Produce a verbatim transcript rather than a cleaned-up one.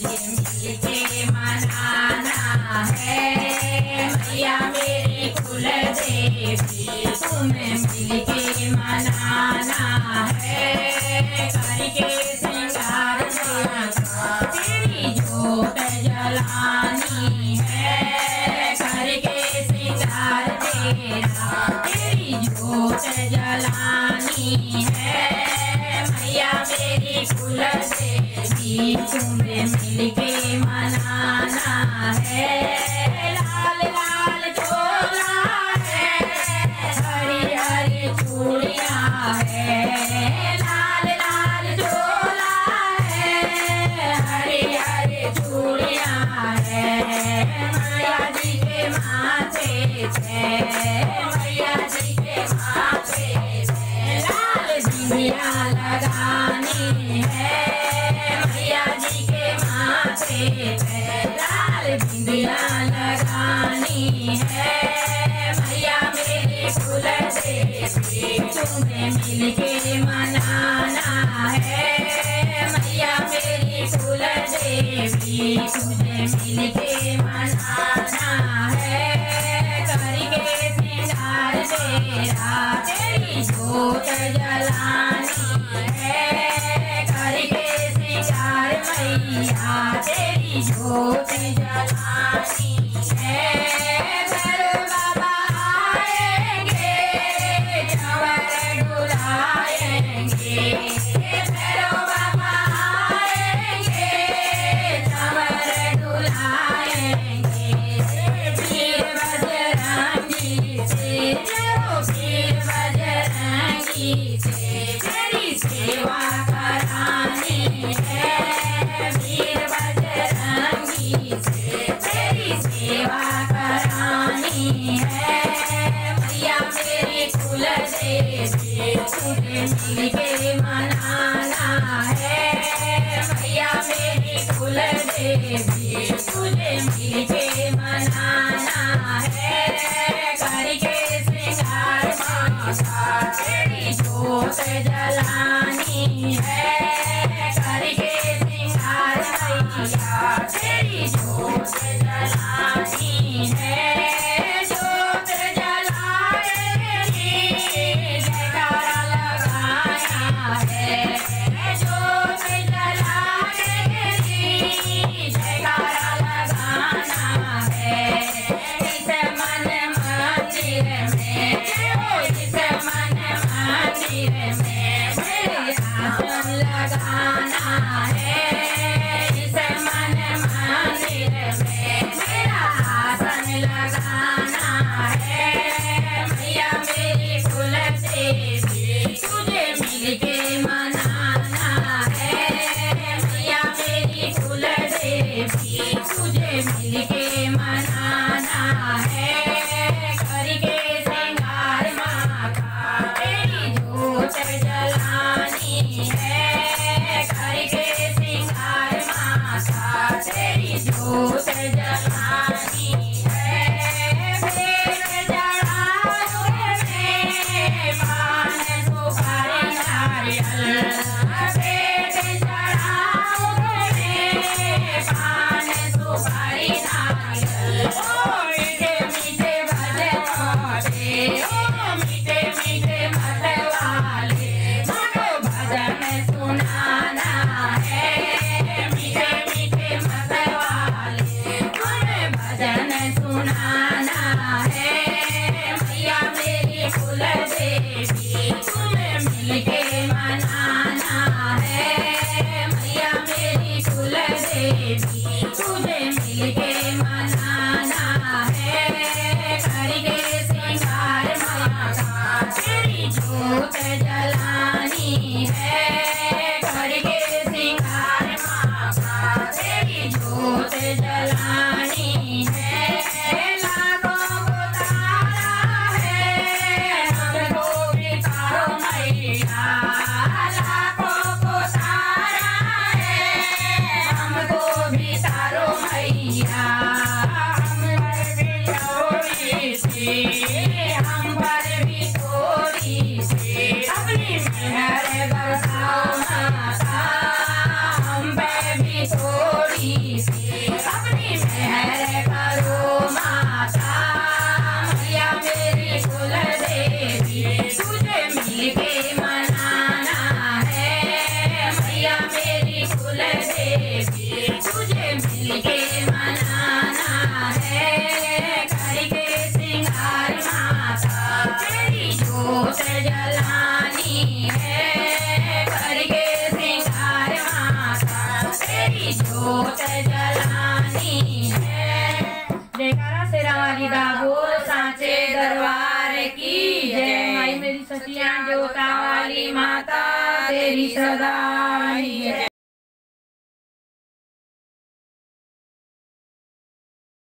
मिलके मनाना है मैया मेरी कुल देवी, तुम्हें मिलके मनाना है। करके श्रृंगार तेरी जोत जलानी है, करके श्रृंगार तेरा तेरी जोत जलानी है मैया मेरी कुल देवी, तुम्हें मिलके मनाना है। लाल लाल चोला है, हरी हरी चूड़ियाँ है, लाल लाल चोला है, हरी हरी चूड़ियाँ है मैया जी के माथे पे, मैया जी के माथे पे लाल बिंदिया लगानी है मैया जी के माथे पे, लाल बिंदिया लगानी है मैया मेरी कुल देवी, तुम्हें मिलके मनाना है मैया मेरी कुल देवी, तुझे मिलके मनाना है। करके श्रृंगार तेरा तेरी जोत जलानी है, करके श्रृंगार मैया तेरी जोत जलानी है। भैरव बाबा आएंगे चंवर डुलाएंगे, भैरव बाबा आएंगे चंवर डुलाएंगे, वीर बजरंगी से जय वीर बजरंगी से तेरी सेवा करानी है, वीर बजरंगी से तेरी सेवा करानी है मैया मेरी कुल देवी, तुझे मिलके मनाना है मैया मेरी कुल देवी, तुझे मिलके मनाना है। करके श्रृंगार माता तेरी जोत जलानी है, करके श्रृंगार मैया तेरी जोत जलानी है। जोत जलाएगी जयकारा लगाया है, जोत जलाएगी जयकारा जोत जलानी है, करके श्रृंगार माता तेरी जोत जलानी है। जयकारा शेरा वाली दा बोल सांचे दरबार की जय। माई मेरी सचिया जोता वाली माता तेरी सदा